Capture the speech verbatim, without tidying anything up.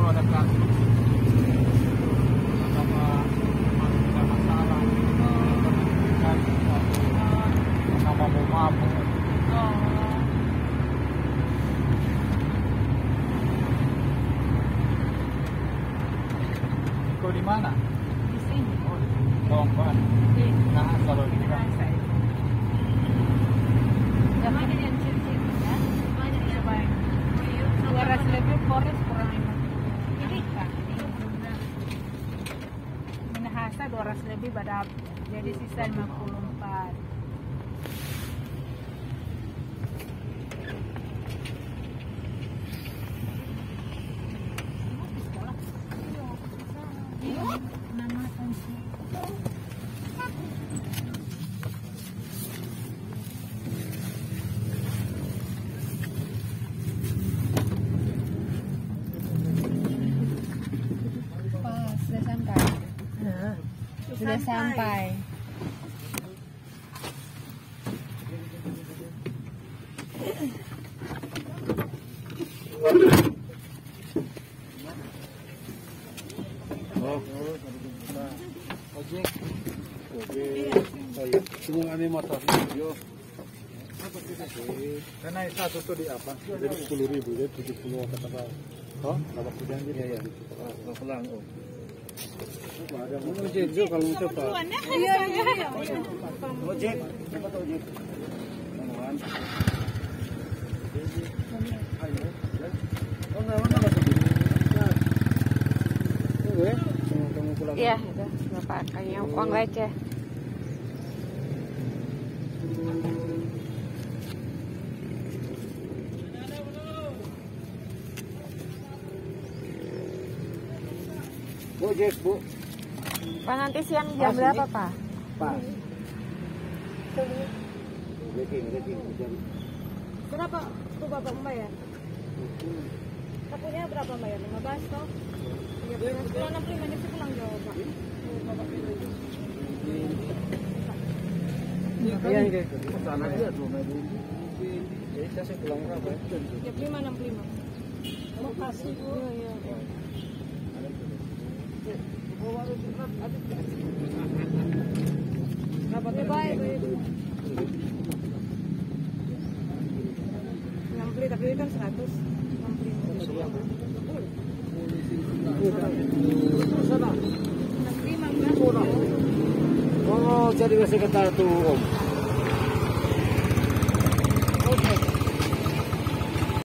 kalau ada kasus apa ada masalah sama mau mabuk. Kau di mana? Di sini. Oh, Bongkar. Nah, kalau di mana? Namanya yang cincin ya, namanya yang baik. Dua ratus lebih kores kurang lima. Ini kan, ini juga. Minahasa dua ratus lebih pada jadi sisa lima puluh empat. Nama pensi. Sudah sampai. Nah, sudah sampai. Oh, ojek. Ojek. Oh iya, semua ini motor. Yo. Karena satu tuh di apa? Jadi sepuluh ribu, jadi tujuh puluh kata kau. Oh, dapat janji ya ya. Kalau pulang oh. Ada mau ojek juga kalau mau coba. Iya, iya. Ojek, apa tuh ojek? Temuan. Ayo. Oh, enggak mana tuh? Iya, itu Bapak kayaknya uang receh. Ojek, Bu. Pak nanti siang jam berapa, Pak? Pak. Rating, rating jam. Berapa tuh Bapak membayar? Sapunya berapa bayar? lima belas toh? tiga belas. Kalau enam puluh lima menit pulang jauh, Pak. Iya, iya. Sana aja tuh, Ibu. Jadi saya pulang berapa? tiga puluh lima, enam puluh lima. Makasih, Bu. Iya, iya. Dapatnya baik, enam puluh tapi ini kan seratus. enam puluh. Oh, jadi sekretar tuh, Om.